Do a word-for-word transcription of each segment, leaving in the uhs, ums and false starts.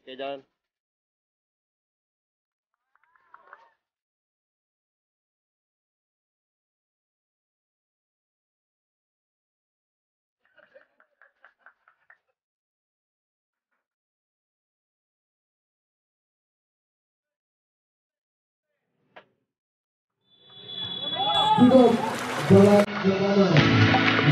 Oke, jalan. Cukup jalan pertama.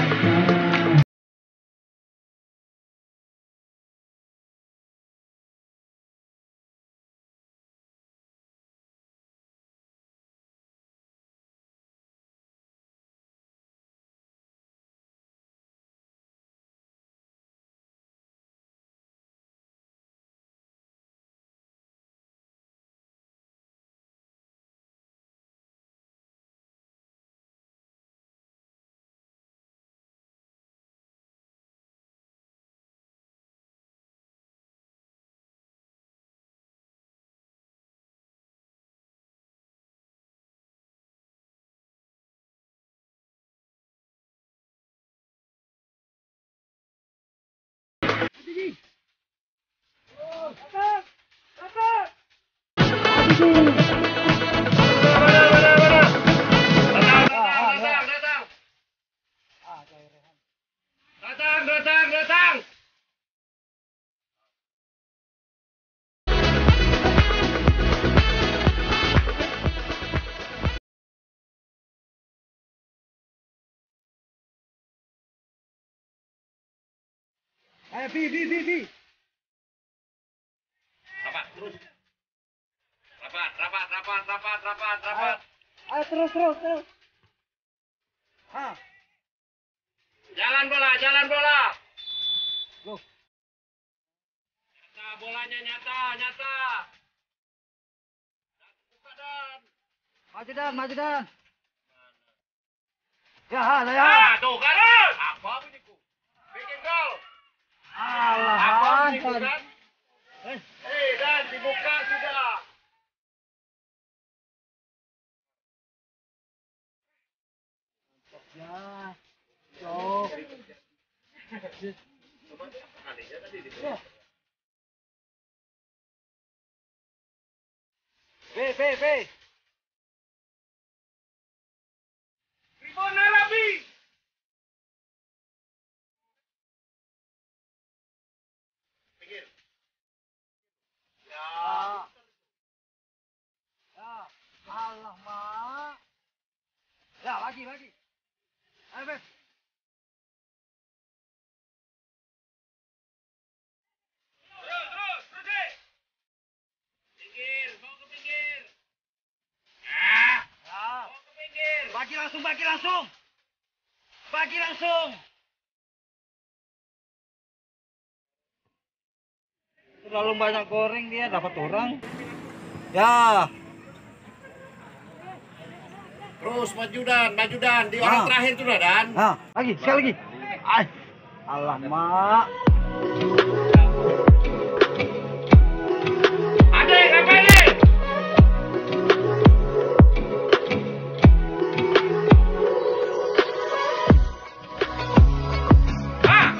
Datang, datang, datang. Ayo, Bi, Bi, Bi, Bi. Rapat, terus. Rapat, rapat, rapat, rapat, rapat, rapat. Ayo, terus, terus, terus. Ah, Jalan bola, jalan bola. go. Nyata, bolanya nyata, nyata. Buka dan. Maju dan, maju dan. Ya, ha, ya. Ah, tuh kan. Apa bunyiku? Bikin gol. Alah, Apa Han, bunyiku Han. kan? Eh, Eh, dan dibuka sudah. ya. Go. Ya. B, B, B. Tribun Arabi. Pinggir. Ya. Ya. Ya. Alah, Mak. Ya, lagi, lagi. Ayo, Beb. Terus, terus, terus. eh. Pinggir, mau ke pinggir. Ah, Ya. mau ke pinggir. Bagi langsung, bagi langsung. Bagi langsung. Terlalu banyak goreng dia dapat orang. Ya. Terus maju dan, maju dan di orang Ah. terakhir tuh dan. Nah, lagi, sekali lagi. Ay. Alamak. Adek, apa ini? Ah,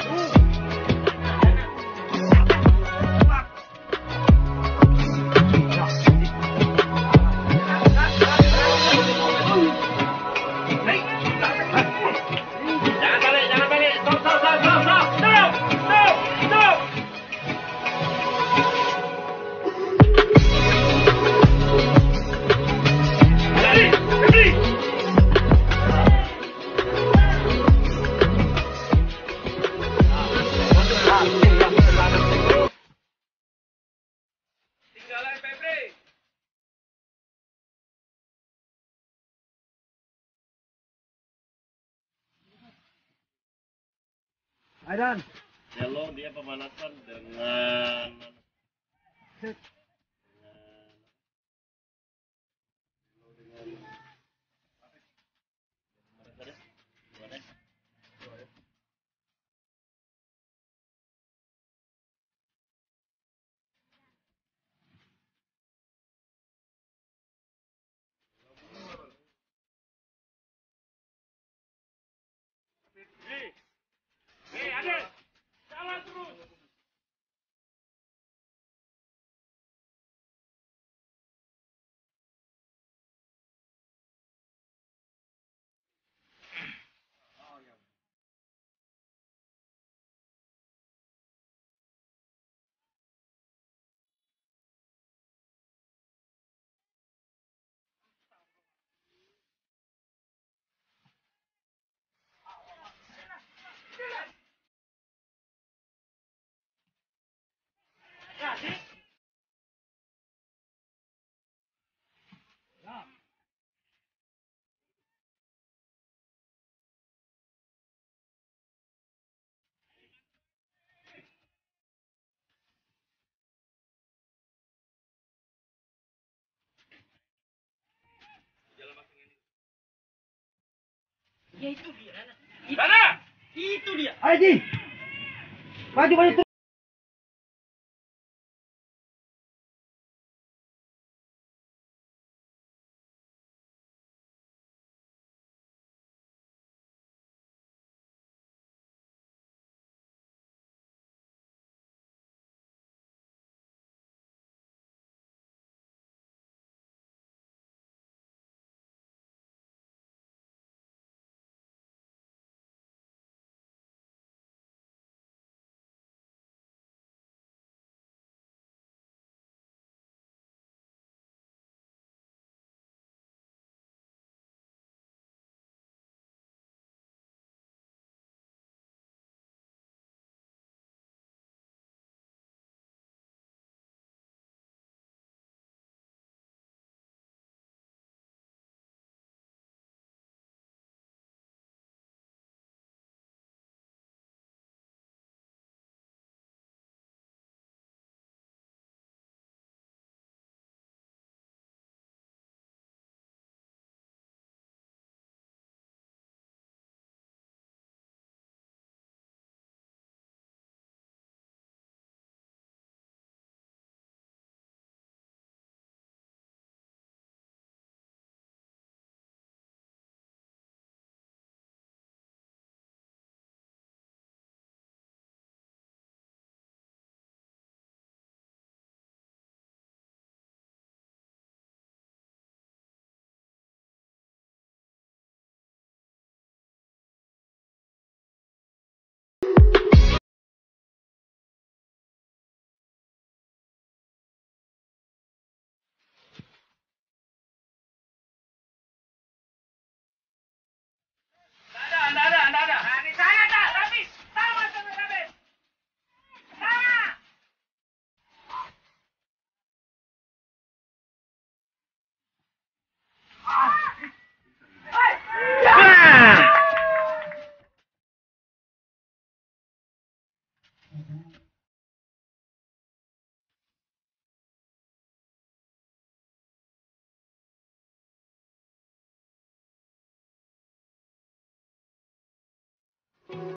jangan balik, jangan balik. Stop, stop, stop, stop, stop, stop, stop, stop. Berhenti, berhenti. Tinggalan Febri. Aidan. Hello, dia pemanasan dengan Hei, hei, Adek, jalan terus. Ayo, Ji. Maju, maju terus. Ada, ada, ada, ada, ada. Nah, di sana tak, tapi sama sama Raben. Sama. Thank you.